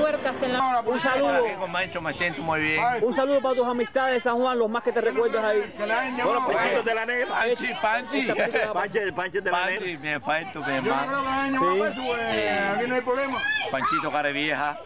Huertas en la... Un saludo. Con Mancho me siento muy bien. Un saludo para tus amistades de San Juan, los más que te recuerdas ahí. Bueno, Panchito de la Negra. Panchi. Panche de la Negra. Panchi, mi afecto, mi hermano. Aquí no hay problema. Panchito Carevieja.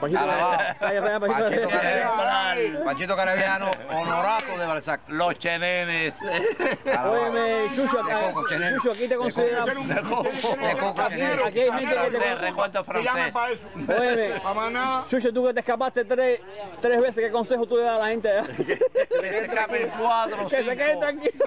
Panchito Careviano, honorato de Balzac. Los chenenes. Óyeme, Chucho, aquí te consideramos. Aquí hay gente que te recuento francés. Óyeme, Chucho, tú que te escapaste tres veces, ¿qué consejo tú le das a la gente? Que se escape el cuadro. Que se quede tranquilo.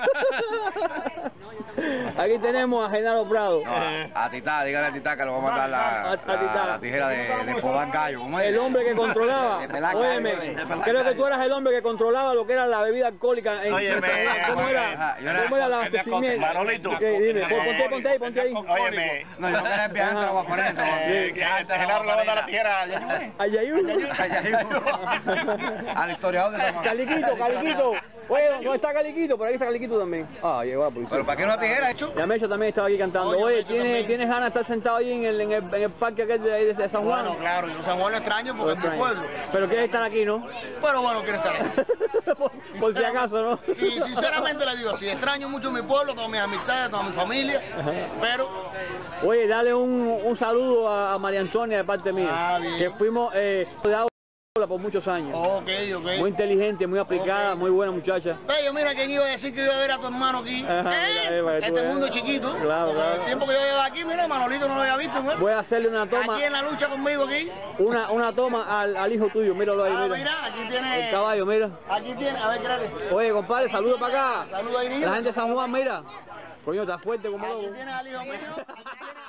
Aquí tenemos a Genaro Prado. A Titá, dígale a Titá que lo vamos a mandar la tijera de podar gallo. El hombre que controlaba. Óyeme, creo que tú eras el hombre que controlaba lo que era la bebida alcohólica. ¿Cómo era el abastecimiento? Manolito. Dime, ponte ahí. Óyeme. No, yo no quería viajar entre los guaparenses. Genaro le va a dar la tijera a Yayú. Al Al historiador de San Juan. Caliquito. Oye, ¿dónde está Caliquito? Por aquí está Caliquito también. Llegó la policía. ¿Pero para qué una tijera, hecho? Ya Mecho también estaba aquí cantando. Oye, ¿tienes ganas de estar sentado ahí en el parque aquel de San Juan? Bueno, claro, yo San Juan lo extraño porque es mi pueblo. Pero quieres estar aquí, ¿no? Pero bueno, quiero estar aquí. por si acaso, ¿no? Sí, sinceramente le digo, sí, extraño mucho mi pueblo, todas mis amistades, toda mi familia, pero... Oye, dale un saludo a María Antonia de parte mía, que fuimos por muchos años. Ok. Muy inteligente, muy aplicada, muy buena muchacha. Bello, mira, ¿quién iba a decir que iba a ver a tu hermano aquí? Este mundo chiquito. Claro. El tiempo que yo llevo aquí, mira, Manolito no lo había visto, ¿no? Voy a hacerle una toma. Aquí en la lucha conmigo, aquí. Una toma al hijo tuyo, míralo ahí, mira. Mira, aquí tiene... El caballo, mira. Aquí tiene, a ver, espérate. Oye, compadre, saludos para acá. Saludos ahí, niño. La gente de San Juan, mira. Coño, está fuerte como loco. Aquí tiene al hijo mío. Aquí tiene